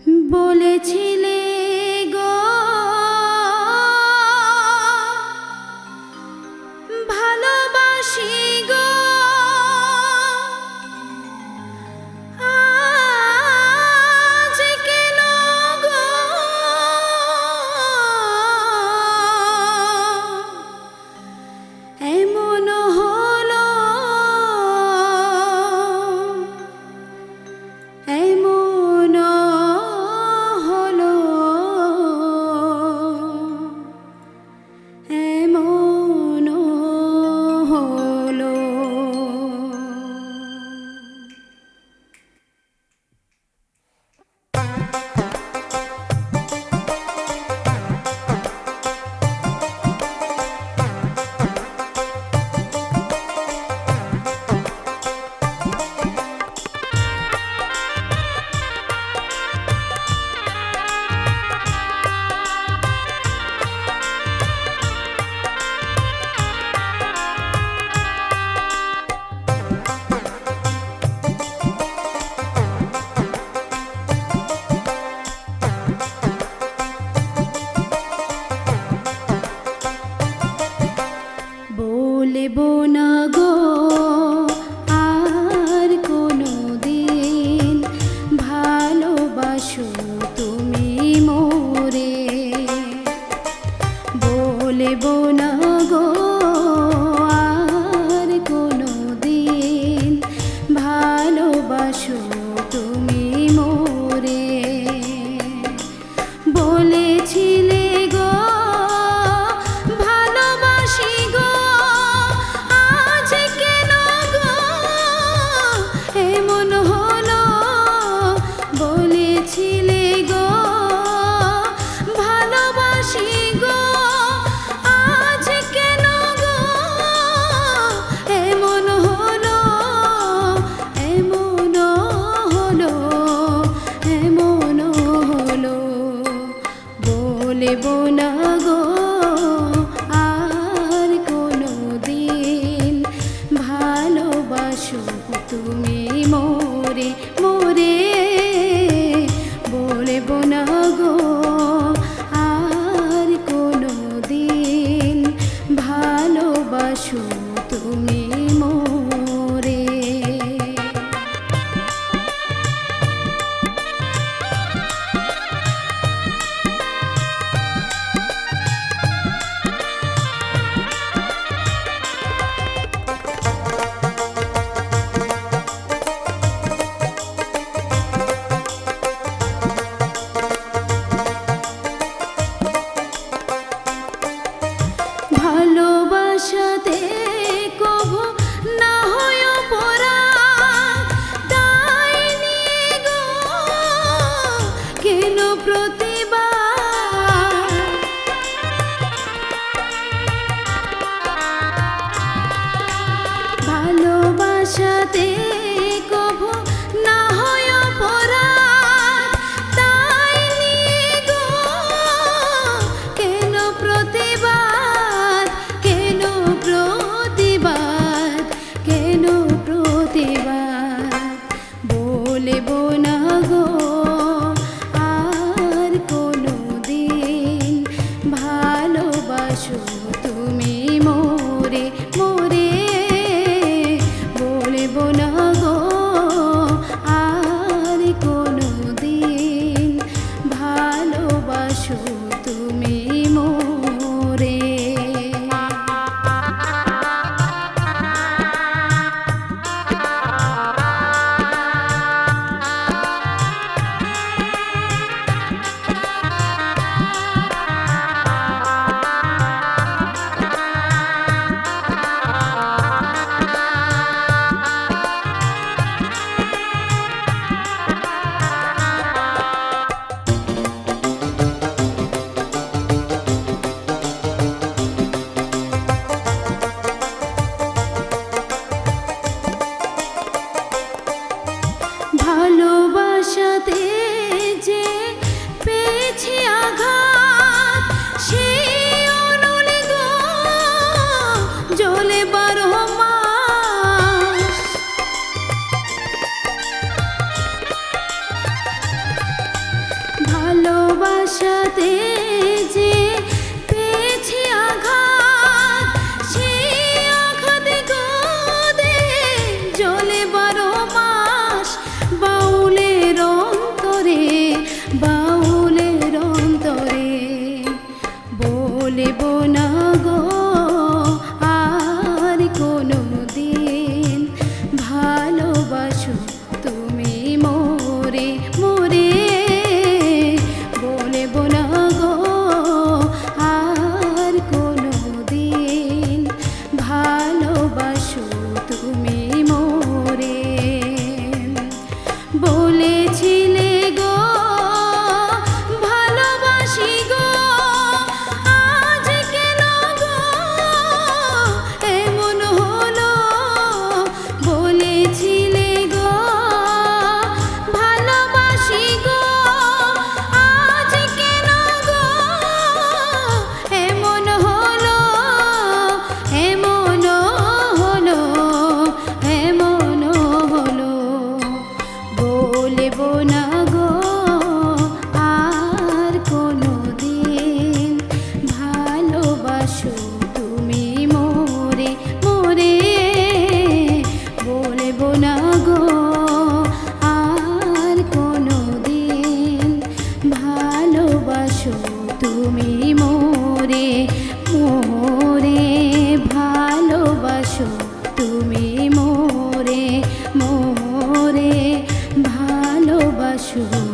বলেছিলে গো ভালোবাসি গো, আজ কেন গো এমন হলো, এমন হলো, এমন হলো। বলবো না গো আর কোনো দিন ভালোবাসো তুমি মোরে, বলবো না গো আর কোনো দিন ভালোবাসো তুমি মোরে। বলেছিলে গো ভালোবাসি গো, আজ কেন গো এমন হলো। বলেছিলে গো ভালোবাসি গো, আজ কেন গো এমন হলো, এমন হলো, এমন হলো। বলবো না গো আর কোনো দিন ভালোবাসো তুমি মোরে, মোরে। বলবো না গো আর কোনো দিন ভালোবাসো তুমি মোরে। ভালোবাসাতে কভু না হয় অপরাধ, তাই নিয়ে গো কেন প্রতিবাদ। ভালোবাসাতে কভু না হয় অপরাধ, তাই নিয়ে গো কেন প্রতিবাদ, কেন প্রতিবাদ, কেন প্রতিবাদ। বলবো না গো আর কোনো দিন ভালোবাসো তুমি মোরে, মোরে। বলবো না গো আর কোনো দিন ভালোবাসো তুমি মোরে। আশাতে যে পেয়েছি আঘাত, সেই আঘাতে গোদে জ্বলে 12 মাস বাউলের অন্তরে, বাউলের অন্তরে। বলবো না গো আর কোনো দিন, ভালোবাসো তুমি মোরে মোরে। বলবো না গো আর কোনো দিন, ভালোবাসো তুমি মোরে। বলেছিলে গো ভালোবাসি গো, আজ কেন গো এমন হলো? বলেছিলে গো ভালোবাসি গো, আজ কেন গো এমন হলো? এমন হলো, এমন হলো। বলবো না গো আর কোনো দিন, ভালোবাসো তুমি মোরে মোরে। বলবো না গো আর কোনো দিন, ভালোবাসো তুমি মোরে মোরে। ভালোবাসো তুমি মোরে মোরে, ভালোবাসো।